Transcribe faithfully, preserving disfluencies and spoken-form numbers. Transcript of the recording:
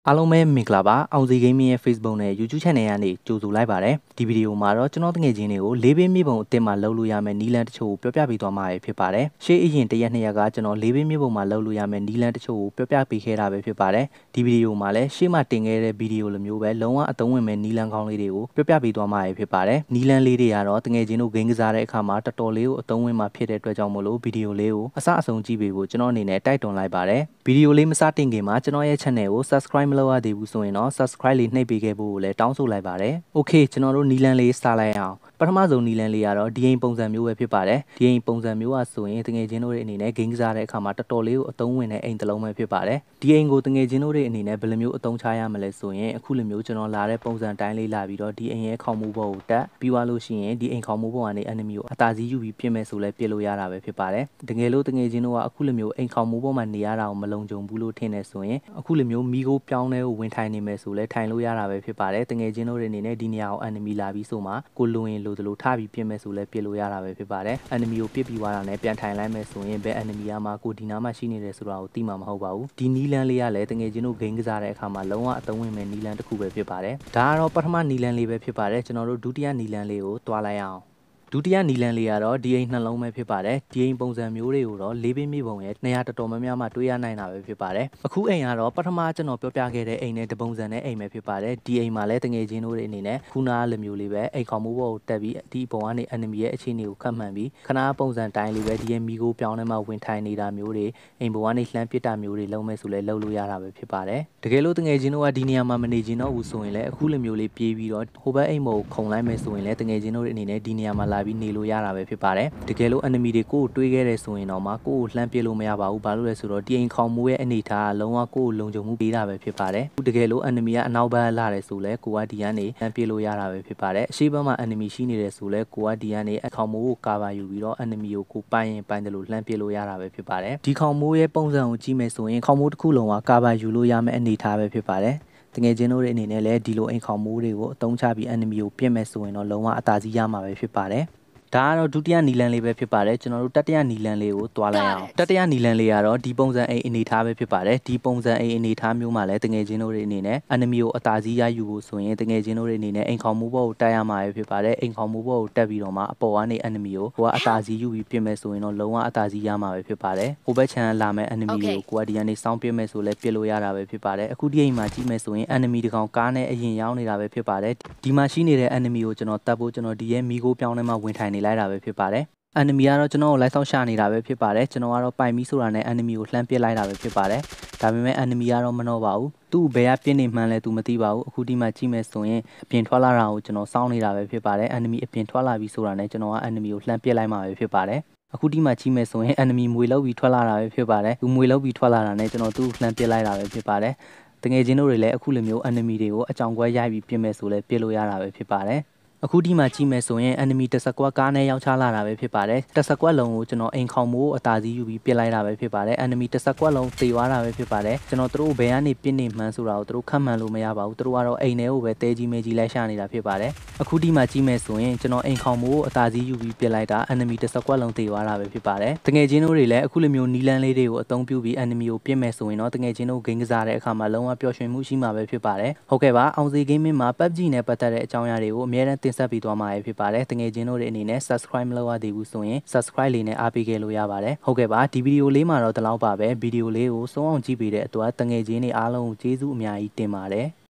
အားလုံးပဲမင်္ဂလာပါအောင်စီ Gaming ရဲ့ Facebook နဲ့ YouTube Channel ကနေကြိုဆိုလိုက်ပါတယ်ဒီဗီဒီယိုမှာတော့ကျွန်တော်တငယ်ချင်းတွေကိုလေးပင်းမြေပုံအသစ်မှာလှုပ်လို့ရမယ်နီလန်တချို့ကိုပြောပြပေးသွားမှာဖြစ်ပါတယ်ရှေ့အရင်တရက်နှစ်ရက်ကကျွန်တော်လေးပင်းမြေပုံမှာလှုပ်လို့ရမယ်နီလန်တချို့ကိုပြောပြပေးခဲ့တာပဲဖြစ်ပါတယ်ဒီဗီဒီယိုမှာလည်းရှေ့မှာတင်ခဲ့တဲ့ဗီဒီယိုလိုမျိုးပဲလုံးဝအသုံးဝင်မဲ့နီလန်ကောင်းလေးတွေကိုပြောပြပေးသွားမှာဖြစ်ပါတယ်နီလန်လေးတွေကတော့တငယ်ချင်းတို့ game ကစားတဲ့အခါမှာတော်တော်လေးကိုအသုံးဝင်မှာဖြစ်တဲ့အတွက်ကြောင့်မို့လို့ဗီဒီယိုလေးကိုအစအဆုံးကြည့်ပေးဖို့ကျွန်တော်အနေနဲ့တိုက်တွန်းလိုက်ပါတယ်ဗီဒီယိုလေးမစတင်ခင်မှာကျွန်တော်ရဲ့ channel ကို subscribe မလုပ်ရသေးဘူးဆိုရင်တော့ subscribe လေးနှိပ်ပေးခဲ့ဖို့ကိုလည်းတောင်းဆိုလိုက်ပါတယ်။ Okay ကျွန်တော်တို့နီလန်လေးစလိုက်အောင်ပထမဆုံးနီလန်လေးကတော့ဒီအိမ်ပုံစံမျိုးပဲဖြစ်ပါတယ်ဒီအိမ်ပုံစံမျိုးอ่ะဆိုရင်တငယ်ချင်းတို့ရဲ့အနေနဲ့ game ကစားတဲ့အခါမှာတော်တော်လေးကိုအသုံးဝင်တဲ့အိမ်တစ်လုံးပဲဖြစ်ပါတယ်ဒီအိမ်ကိုတငယ်ချင်းတို့ရဲ့အနေနဲ့ဘယ်လိုမျိုးအသုံးချရမလဲဆိုရင်အခုလိုမျိုးကျွန်တော်လာတဲ့ပုံစံတိုင်းလေးလာပြီးတော့ဒီအိမ်ရဲ့ခေါင်းမိုးပေါ်ကိုတက်ပြီးသွားလို့ရှိရင်ဒီအိမ်ခေါင်းမိုးပေါ်ကနေ enemy ကိုအသာစီးယူပြီးပြင်မဲ့ဆိုလဲပြင်လို့ရတာပဲဖြစ်ပါတယ်တကယ်လို့တငယ်ချင်းတို့ကအခုလိုမျိုးအိမ်ခေါင်းမိုးပေါ်မှာနေရတာကိုမလုံခြုံဘူးလို့ထင်နေဆိုရင်အခုလိုမျိုးမိကိုပြောင်းလဲကိုဝင်ထိုင်နေမယ်ဆိုလဲထိုင်လို့ရတာပဲဖြစ်ပါတယ်တငယ်ချင်းတို့ရဲ့အနေနဲ့ဒီနေရာကို enemy လာပြီးဆိုမှကိုလိုရင်လိုသလိုထပြီးပြင်မဲ့ဆိုလဲပြင်လို့ရတာပဲဖြစ်ပါတယ် enemy ကိုပြစ်ပြီးသွားတာနဲ့ပြန်ထိုင်လိုက်မယ်ဆိုရင်ဘယ် enemy ကမှကိုဒီနားမှာရှိနေတယ်ဆိုတာကိုသိမှာမဟုတ်ပါဘူးဒီနီလန်လေးကလည်းတငယ်ချင်းတို့ game ကစားတဲ့အခါမှာလုံးဝအသုံးဝင်မဲ့နီလန်တစ်ခုပဲဖြစ်ပါတယ်ဒါကတော့ပထမနီလန်လေးပဲဖြစ်ပါတယ်ကျွန်တော်တို့ဒုတိယနီလန်လေးကိုတွားလိုက်အောင်ဒုတိယနီလန်လေးကတော့ဒီအိမ်နှလုံးပဲဖြစ်ပါတယ်ဒီအိမ်ပုံစံမျိုးတွေကိုတော့လေးပင်းမြေပုံရဲ့နေရာတော်တော်များများမှာတွေ့ရနိုင်တာပဲဖြစ်ပါတယ်အခုအိမ်ကတော့ပထမကျွန်တော်ပြောပြခဲ့တဲ့အိမ်နဲ့တပုံစံနဲ့အိမ်ပဲဖြစ်ပါတယ်ဒီအိမ်မှာလည်းတငယ်ချင်းတို့တွေအနေနဲ့ခုနကလိုမျိုးလေးပဲအိမ်ခေါင်းမိုးပေါ်ကိုတက်ပြီးဒီပုံကနေ enemy ရဲ့အခြေအနေကိုခတ်မှန်ပြီးခဏပုံစံတိုင်းလေးပဲဒီရဲ့မိကိုပြောင်းထဲမှာဝင်ထိုင်နေတာမျိုးတွေအိမ်ပေါ်ကနေလှမ်းပစ်တာမျိုးတွေလုံးမဲ့ဆိုလဲလှုပ်လို့ရတာပဲဖြစ်ပါတယ်တကယ်လို့တငယ်ချင်းတို့ကဒီနေရာမှာမနေချင်တော့ဘူးဆိုရင်လည်းအခုလိုမျိုးလေးပြေးပြီးတော့ဟိုဘက်အိမ်ပေါ်ကိုခုံလိုက်မယ်ဆိုရင်လည်းတငယ်ချင်းတို့တွေအနေနဲ့ဒီနေရာမှာလာပြီးနေလို့ရတာပဲဖြစ်ပါတယ်တကယ်လို့ enemy တွေကိုတွေးခဲ့တယ်ဆိုရင်တော့မှကိုကိုလှမ်းပစ်လို့မရပါဘူးဘာလို့လဲဆိုတော့ဒီအိမ်ခေါင်းမိုးရဲ့အနေထားကလုံးဝကိုကိုလုံခြုံမှုပေးတာပဲဖြစ်ပါတယ်တကယ်လို့ enemy ကအနောက်ဘက်လာတယ်ဆိုလဲကိုကဒီကနေလှမ်းပစ်လို့ရတာပဲဖြစ်ပါတယ်အရှိဘက်မှာ enemy ရှိနေတယ်ဆိုလဲကိုကဒီကနေအခေါင်းမိုးကိုကာဗာယူပြီးတော့ enemy ကိုကိုပိုင်ရင်ပိုင်တယ်လို့လှမ်းပစ်လို့ရတာပဲဖြစ်ပါတယ်ဒီခေါင်းမိုးရဲ့ပုံစံကိုကြည့်မယ်ဆိုရင်ခေါင်းမိုးတစ်ခုလုံးကကာဗာယူလို့ရမယ့်အနေထားပဲဖြစ်ပါတယ်တကယ်ချင်းတို့ရဲ့အနေနဲ့လည်းဒီလိုအိမ်ခေါင်းမိုးတွေကိုအသုံးချပြီး enemy ကိုပြစ်မဲ့ဆိုရင်တော့လုံးဝအသာစီးရမှာပဲဖြစ်ပါတယ်ဒါကတော့ဒုတိယနီလန်လေးပဲဖြစ်ပါတယ်ကျွန်တော်တို့တတိယနီလန်လေးကိုတွားလိုက်အောင်တတိယနီလန်လေးကတော့ဒီပုံစံအိမ်အနေထားပဲဖြစ်ပါတယ်ဒီပုံစံအိမ်အနေထားမျိုးမှာလည်းတငယ်ချင်းတို့တွေအနေနဲ့ enemy ကိုအသာစီးရယူဖို့ဆိုရင်တငယ်ချင်းတို့တွေအနေနဲ့အိမ်ခေါင်းမိုးပေါ်ကိုတက်ရမှာပဲဖြစ်ပါတယ်အိမ်ခေါင်းမိုးပေါ်ကိုတက်ပြီးတော့မှအပေါ်ကနေ enemy ကိုကိုကအသာစီးယူပြီးပြင်မဲ့ဆိုရင်တော့လုံးဝအသာစီးရမှာပဲဖြစ်ပါတယ်ဟိုဘက်ခြမ်းလာမဲ့ enemy ကိုကိုကဒီကနေစောင်းပြစ်မဲ့ဆိုလဲပြစ်လို့ရတာပဲဖြစ်ပါတယ်အခုဒီအိမ်မှာကြည့်မဲ့ဆိုရင် enemy တကောင်ကားနဲ့အရင်ရောက်နေတာပဲဖြစ်ပါတယ်ဒီမှာရှိနေတဲ့ enemy ကိုကျွန်တော်တတ်ဖို့ကျွန်တော်ဒီရဲ့မိကိုပြောင်းထဲမှာဝင်ထိုင်နေလိုက်တာပဲဖြစ်ပါတယ်enemy ကတော့ကျွန်တော်ကိုလိုက်ဆောင်ရှာနေတာပဲဖြစ်ပါတယ်ကျွန်တော်ကတော့ပိုင်မီဆိုတာနဲ့ enemy ကိုလှမ်းပစ်လိုက်တာပဲဖြစ်ပါတယ်ဒါပေမဲ့ enemy ကတော့မနှောပါဘူးသူ့ဘယ်ကပြင်းနေမှန်းလဲသူမသိပါဘူးအခုဒီမှာကြည့်မယ်ဆိုရင်အပြင်ထွက်လာတာကိုကျွန်တော်စောင့်နေတာပဲဖြစ်ပါတယ် enemy အပြင်ထွက်လာပြီဆိုတာနဲ့ကျွန်တော်က enemy ကိုလှမ်းပစ်လိုက်မှာပဲဖြစ်ပါတယ်အခုဒီမှာကြည့်မယ်ဆိုရင် enemy မွေလောက်ပြီးထွက်လာတာပဲဖြစ်ပါတယ်သူမွေလောက်ပြီးထွက်လာတာနဲ့ကျွန်တော်သူ့ကိုလှမ်းပစ်လိုက်တာပဲဖြစ်ပါတယ်တကယ်ချင်းတို့တွေလည်းအခုလိုမျိုး enemy တွေကိုအကြောင်ကွဲရိုက်ပြီးပြင်မဲ့ဆိုလဲပစ်လို့ရတာပဲဖြစ်ပါတယ်အခုဒီမှာကြည့်မယ်ဆိုရင် enemy တစ်စကွက်ကားနဲ့ရောက်ချလာတာပဲဖြစ်ပါတယ်တစ်စကွက်လုံးကိုကျွန်တော်အိမ်ခေါင်းမိုးအသာစီးယူပြီးပစ်လိုက်တာပဲဖြစ်ပါတယ် enemy တစ်စကွက်လုံးသေသွားတာပဲဖြစ်ပါတယ်ကျွန်တော်တို့ဘယ်ကနေပြစ်နေမှန်းဆိုတာကိုတို့ခတ်မှန်းလို့မရပါဘူးတို့ကတော့အိမ်ထဲကိုပဲတဲကြီးမဲကြီးလိုက်ရှာနေတာဖြစ်ပါတယ်အခုဒီမှာကြည့်မယ်ဆိုရင်ကျွန်တော်အိမ်ခေါင်းမိုးအသာစီးယူပြီးပစ်လိုက်တာ enemy တစ်စကွက်လုံးသေသွားတာပဲဖြစ်ပါတယ်တကယ်ချင်းတို့တွေလည်းအခုလိုမျိုးနီလန်လေးတွေကိုအသုံးပြုပြီး enemy ကိုပြစ်မဲ့ဆိုရင်တော့တကယ်ချင်းတို့ game ကစားတဲ့အခါမှာလုံးဝပျော်ရွှင်မှုရှိမှာပဲဖြစ်ပါတယ်ဟုတ်ကဲ့ပါအောင်စီ gaming မှာ pub g နဲ့ပတ်သက်တဲ့အကြောင်းအရာတွေကိုအများအားတင်ဆက်ပေးသွားမှာဖြစ်ပါတယ်တကယ်ချင်းတို့တွေအနေနဲ့ subscribe မလုပ်ရသေးဘူးဆိုရင် subscribe လေးနဲ့အားပေးခဲ့လို့ရပါတယ်ဟုတ်ကဲ့ပါဒီဗီဒီယိုလေးမှာတော့ဒီလောက်ပါပဲဗီဒီယိုလေးကိုဆုံးအောင်ကြည့်ပေးတဲ့အတွက်တကယ်ချင်းတွေအားလုံးကိုကျေးဇူးအများကြီးတင်ပါတယ်